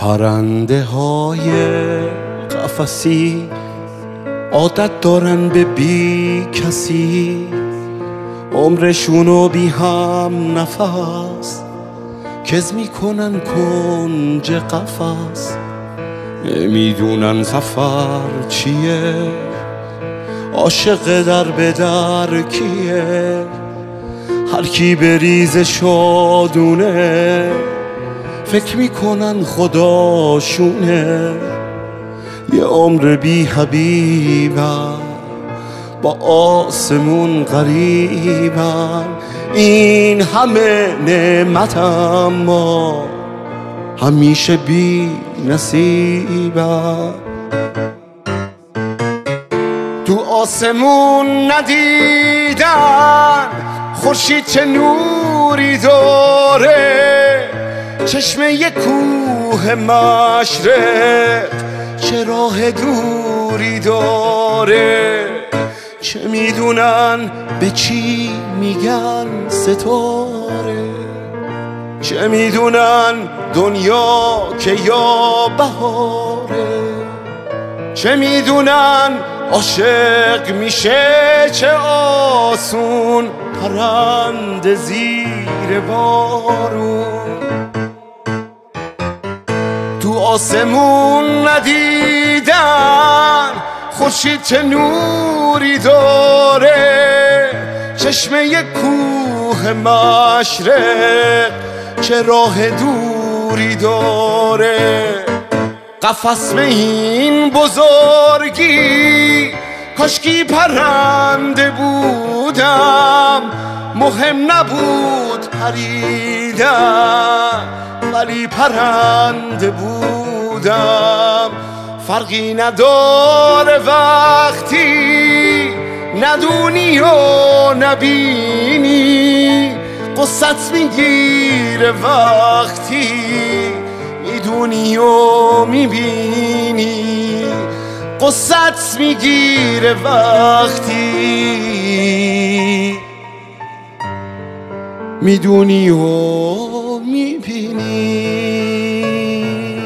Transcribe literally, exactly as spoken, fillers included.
پرنده های قفسی عادت دارن به بی کسی، عمرشونو بی هم نفس کز میکنن کنج قفس. نمیدونن سفر چیه، عاشق در به در کیه، هر کی بریز شادونه فکر میکنن خداشونه. یه عمر بی حبیبم با آسمون غریبم، این همه نعمت اما همیشه بی نصیبم. تو آسمون ندیدن خورشید چه نوری داره، چشمه یه کوه مشرق چه راه دوری داره. چه میدونن به چی میگن ستاره، چه میدونن دنیا که یا بهاره، چه میدونن عاشق میشه چه آسون پرنده زیر بارون. تو آسمون ندیدن خورشید چه نوری داره، چشمه یه کوه مشرق چه راه دوری داره. قفس به این بزرگی کاشکی پرنده بودم، مهم نبود پریدم ولی پرنده بودم. فرقی نداره وقتی ندونی و نبینی، قصت میگیره وقتی میدونی و میبینی، قصت میگیره وقتی میدونی و میبینی.